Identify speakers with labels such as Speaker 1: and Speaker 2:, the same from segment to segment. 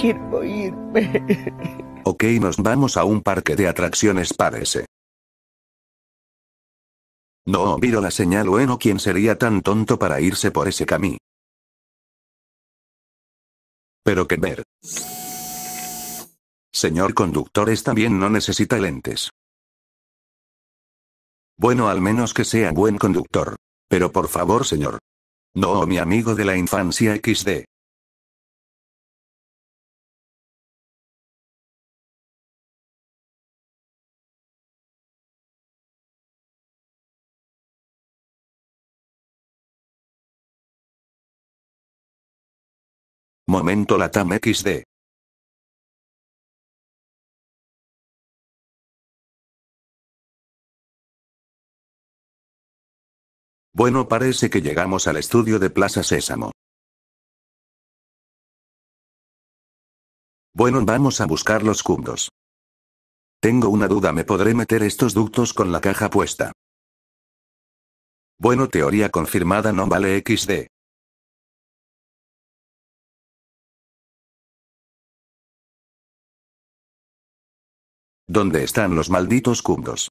Speaker 1: quiero irme.
Speaker 2: Ok, nos vamos a un parque de atracciones, parece. No miro la señal. Bueno, ¿quién sería tan tonto para irse por ese camino? Pero que ver. Señor conductor, está bien, no necesita lentes. Bueno, al menos que sea buen conductor. Pero por favor, señor. No, mi amigo de la infancia XD. Momento Latam XD. Bueno, parece que llegamos al estudio de Plaza Sésamo. Bueno, vamos a buscar los cubos. Tengo una duda, ¿me podré meter estos ductos con la caja puesta? Bueno, teoría confirmada, no vale XD. ¿Dónde están los malditos cubos?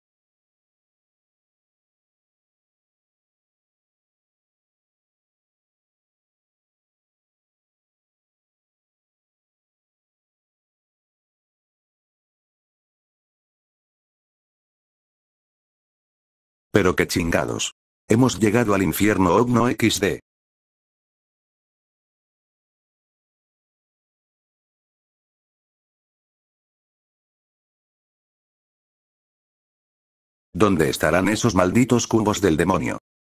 Speaker 2: Pero qué chingados. Hemos llegado al infierno Ogno XD. ¿Dónde estarán esos malditos cubos del demonio?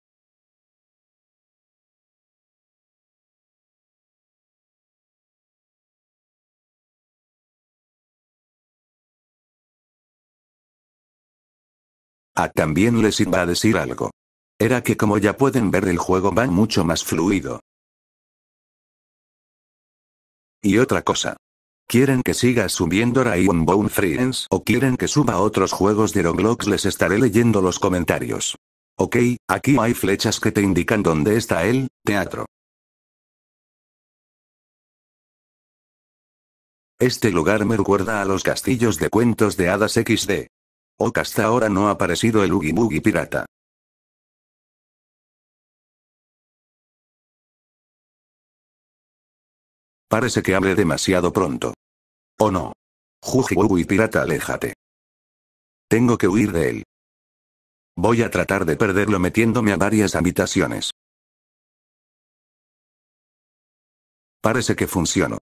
Speaker 2: Ah, también les iba a decir algo. Era que, como ya pueden ver, el juego va mucho más fluido. Y otra cosa. ¿Quieren que siga subiendo Rainbow Friends o quieren que suba otros juegos de Roblox? Les estaré leyendo los comentarios. Ok, aquí hay flechas que te indican dónde está el teatro. Este lugar me recuerda a los castillos de cuentos de hadas XD. Ok, hasta ahora no ha aparecido el Oogie Boogie pirata. Parece que hable demasiado pronto. ¿O no? Oogie Boogie pirata, aléjate. Tengo que huir de él. Voy a tratar de perderlo metiéndome a varias habitaciones. Parece que funcionó.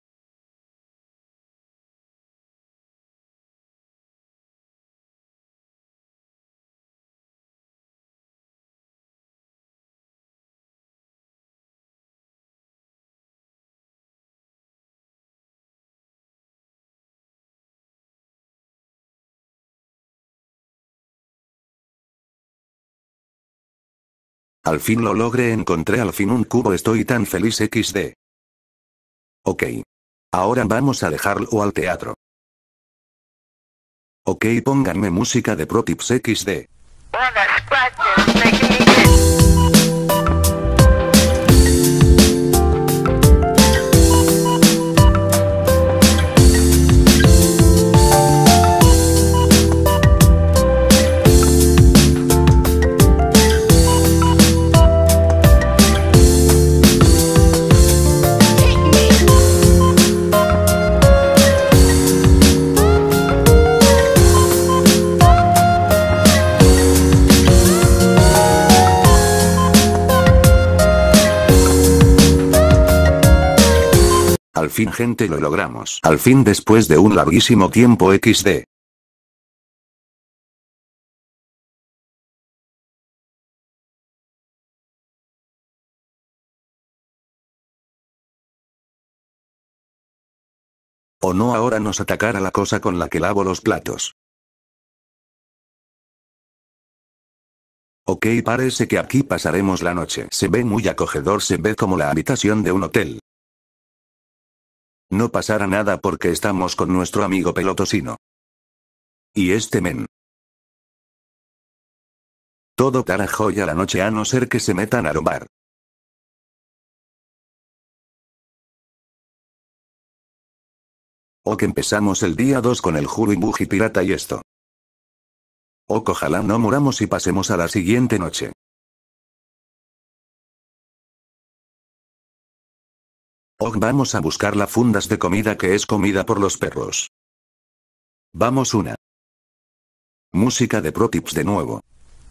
Speaker 2: Al fin lo logré, encontré al fin un cubo, estoy tan feliz XD. Ok. Ahora vamos a dejarlo al teatro. Ok, pónganme música de Pro Tips XD. Al fin, gente, lo logramos. Al fin, después de un larguísimo tiempo XD. O no, ahora nos atacará la cosa con la que lavo los platos. Ok, parece que aquí pasaremos la noche. Se ve muy acogedor, se ve como la habitación de un hotel. No pasará nada porque estamos con nuestro amigo pelotosino. Y este men. Todo cara joya la noche a no ser que se metan a robar. O que empezamos el día 2 con el Juribuji pirata y esto. O que ojalá no muramos y pasemos a la siguiente noche. O vamos a buscar la fundas de comida que es comida por los perros. Vamos una. Música de Pro Tips de nuevo.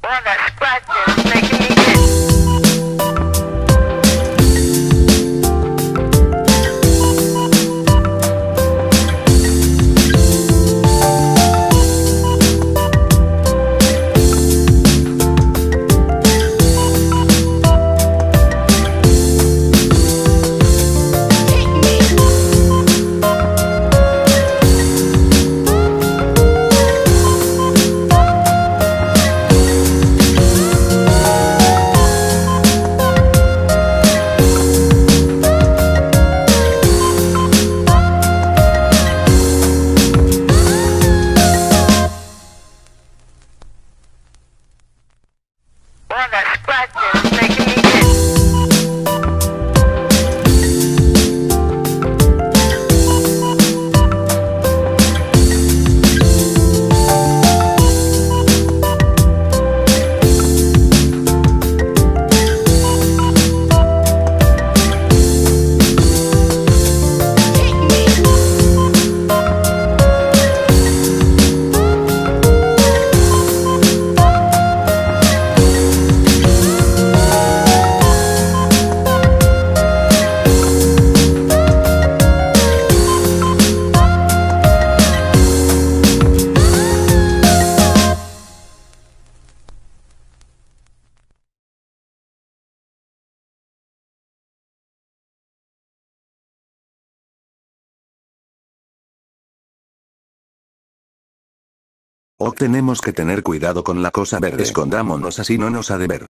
Speaker 2: O tenemos que tener cuidado con la cosa verde. Escondámonos así no nos ha de ver.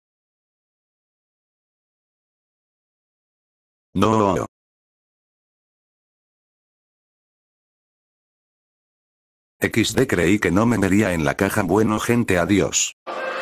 Speaker 2: No. XD creí que no me vería en la caja. Bueno gente, adiós.